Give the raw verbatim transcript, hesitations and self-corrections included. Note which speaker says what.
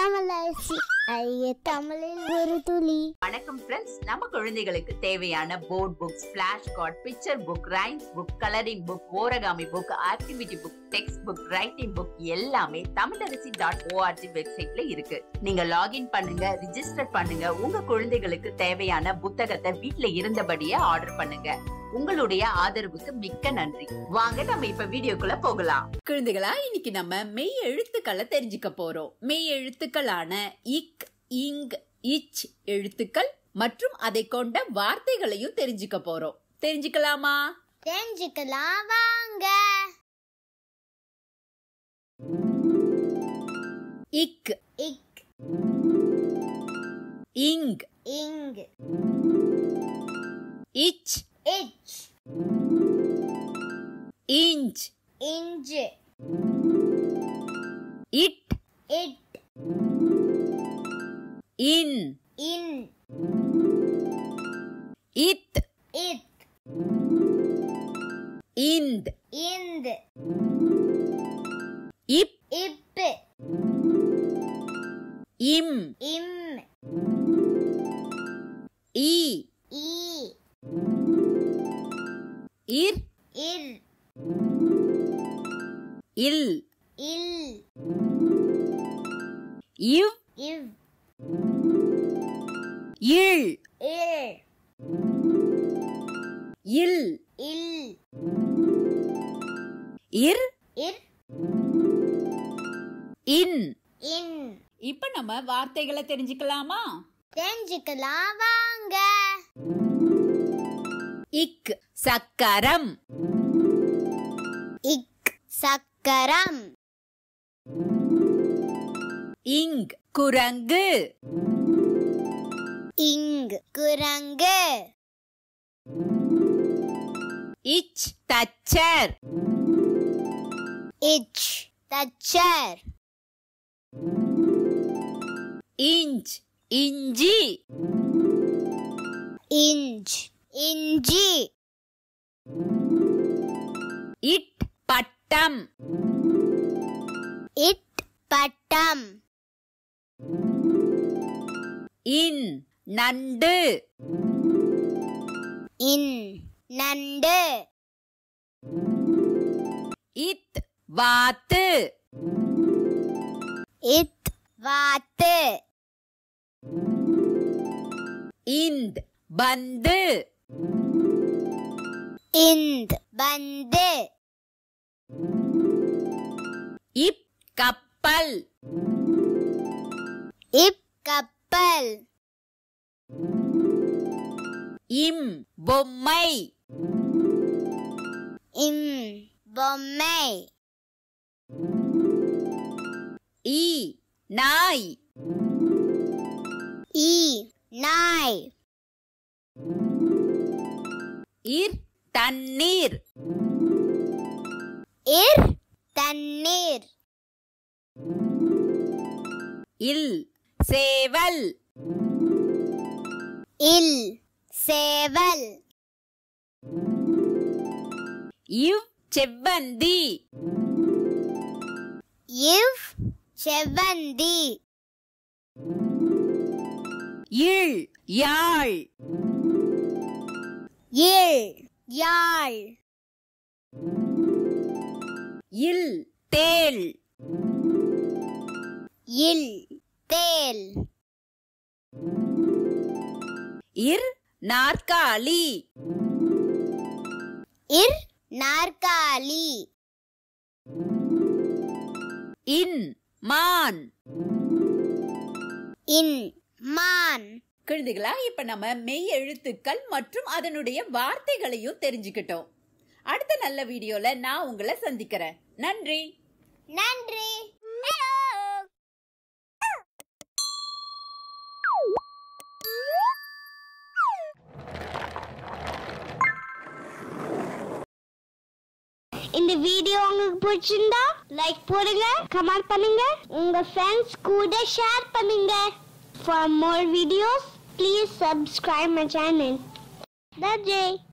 Speaker 1: தமிழரசி ஐய தமிழில் ஒரு துளி.
Speaker 2: வணக்கம் ஃப்ரெண்ட்ஸ், நம்ம குழந்தைகளுக்கு தேவையான board books, flash card, picture book, rhymes book, colouring book, origami book, activity book, text book, writing book எல்லாமே தமிழரசி டாட் ஓஆர்ஜி வெப்சைட்ல இருக்கு. நீங்க லாகின் பண்ணுங்க, ரிஜிஸ்டர் பண்ணுங்க. உங்க குழந்தைகளுக்கு தேவையான புத்தகத்தை வீட்ல இருந்தபடியே ஆர்டர் பண்ணுங்க. உங்களுடைய ஆதரவுக்கு மிக்க நன்றி. வாங்க நம்ம இப்ப வீடியோக்குள்ள போகலாம்.
Speaker 3: குழந்தைகளா, இன்னைக்கு நம்ம மெய் எழுத்துக்களை தெரிஞ்சுக்க போறோம். மெய் எழுத்துக்களான இக், இங், இச் எழுத்துக்கள் மற்றும் அதை கொண்ட வார்த்தைகளையும் தெரிஞ்சுக்க போறோம். தெரிஞ்சுக்கலாமா?
Speaker 1: தெரிஞ்சுக்கலாம் வாங்க.
Speaker 3: இக்,
Speaker 1: இக்,
Speaker 3: இங்,
Speaker 1: இங்,
Speaker 3: இச்,
Speaker 1: இச்,
Speaker 3: இஞ்ச்,
Speaker 1: இஞ்ச்,
Speaker 3: இட்,
Speaker 1: இட்,
Speaker 3: இன்,
Speaker 1: இன்,
Speaker 3: இத்,
Speaker 1: இத்,
Speaker 3: இந்த்,
Speaker 1: இந்த்,
Speaker 3: இப்,
Speaker 1: இப்,
Speaker 3: இம்,
Speaker 1: இம்,
Speaker 3: இ,
Speaker 1: ஈ,
Speaker 3: இர்,
Speaker 1: இர்,
Speaker 3: இல்,
Speaker 1: இல்,
Speaker 3: இவ்,
Speaker 1: இவ்,
Speaker 3: இல்,
Speaker 1: இல்,
Speaker 3: இல்,
Speaker 1: இல்,
Speaker 3: இர்,
Speaker 1: இர்,
Speaker 3: இன்.
Speaker 1: இன்.
Speaker 3: இப்ப நம்ம வார்த்தைகளை தெரிஞ்சுக்கலாமா?
Speaker 1: தெரிஞ்சுக்கலாம் வாங்க.
Speaker 3: இக், சக்கரம்.
Speaker 1: இக், சக்கரம்.
Speaker 3: இங், குரங்கு.
Speaker 1: இங், குரங்கு.
Speaker 3: இச், தச்சர்.
Speaker 1: இச், தச்சர்.
Speaker 3: இஞ்ச், இஞ்சி.
Speaker 1: இஞ்ச், இஞ்சி.
Speaker 3: இட், பட்டம்.
Speaker 1: இட், பட்டம்.
Speaker 3: இன், நண்டு.
Speaker 1: இன், நண்டு.
Speaker 3: இத், வாத்து.
Speaker 1: இத், வாத்து.
Speaker 3: இந்த், பந்து.
Speaker 1: இந்த், பந்து.
Speaker 3: இப், கப்பல்.
Speaker 1: இப், கப்பல்.
Speaker 3: இம், பொம்மை.
Speaker 1: இம், பொம்மை.
Speaker 3: ஈ, நாய்.
Speaker 1: ஈ, நாய்.
Speaker 3: இர், தண்ணீர்.
Speaker 1: இர், தண்ணீர்.
Speaker 3: இல், சேவல்.
Speaker 1: இல், சேவல்.
Speaker 3: இவ், செவ்வந்தி.
Speaker 1: இவ், செவ்வந்தி.
Speaker 3: இல், யாழ்.
Speaker 1: இல், யாழ்.
Speaker 3: இல், தேள்.
Speaker 1: இல், தேள்.
Speaker 3: இர், நாற்காலி.
Speaker 1: இர், நாற்காலி.
Speaker 3: இன், மான்.
Speaker 1: இன், மான்.
Speaker 3: குழந்தைகளா, இப்ப நம்ம மெய் எழுத்துக்கள் மற்றும் அதனுடைய வார்த்தைகளையும் தெரிஞ்சுக்கிட்டோம். அடுத்த நல்ல வீடியோல நான் உங்களை சந்திக்கிறேன். நன்றி.
Speaker 1: நன்றி. இந்த வீடியோ உங்களுக்கு பிடிச்சிருந்தா லைக் போடுங்க, கமெண்ட் பண்ணுங்க, உங்க ஃப்ரெண்ட்ஸ் கூட ஷேர் பண்ணுங்க. For more videos, please subscribe my channel. That's it.